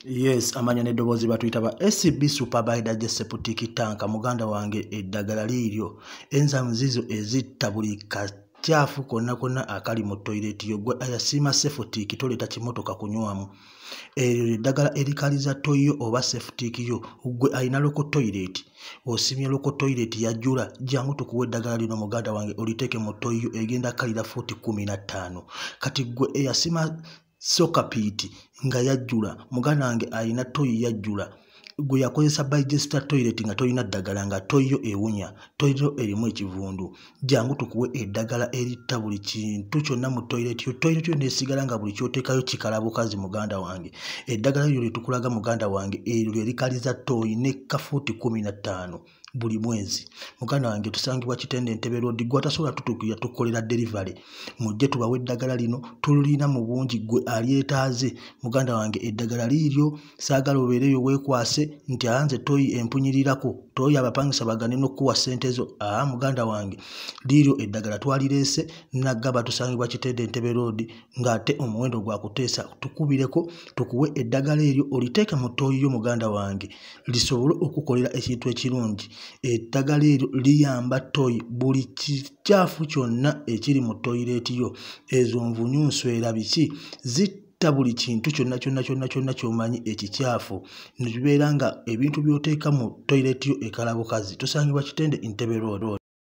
Yes, amanya n'eddoboozi batuyita ba SB Super Septic Tank muganda wange eddagala liiryo. Enzymes zizo ezitta buli kacaafu konna akali mu toilet yo. Gwe ayasiima septic toleeta kimotoka kunywamu. Eryo eddagala erikaliza toyo oba septic yo. Gwe alina loko toilet. Osimye loko toilet yajjula jangu tukuwe eddagala lino muganda wange oliteeke mu toyo egenda kalira fuuti 15. Kati gwe eyasima sokapiti nga yajjula muganda wange alina toyo yajjula gwe yakozesa digester toilet nga tolina ddagala nga toyo ewunya toyo erimu ekivundu jangu tukuwe eddagala eritta buli kintu kyonna mu toilet yo. Toilet yo nesigala nga buli kyoteekayo kikala bukazi muganda wange. Eddagala lyo litukulaga muganda wange eryo lyerikaliza toyi ne kafuuti 15 buli mwezi. Muganda wange tusangibwa Kitende Entebbe Road gwe atasobola tutukira tukolera delivery. Mujje tubawe eddagala lino tulina mu bungi gwe alyetaaze muganda wange eddagala liiryo saagala obeereyo weekwase nti anze toyi empunyirirako toyi abapangisa bagane n'okuwa ssente zo. Muganda wange liiryo eddagala twalireese naggaba tusangibwa Kitende Entebbe Road ng'ate omuwendo gwa kuteesa tukubireko tukuwe eddagala eryo oliteeke mu toyi yo muganda wange lisobole okukolera ekintu ekirungi. Eddagala eryo liyamba toyi buli kicaafu kyonna ekiri mu toilet yo. Ezo nvunyu nswera biki zitta buli kintu kyonna ky'omanyi ekicaafu ne bibeera nga ebintu by'oteeka mu toilet yo ekala bukazi. Tusangibwa Kitende Entebbe Road.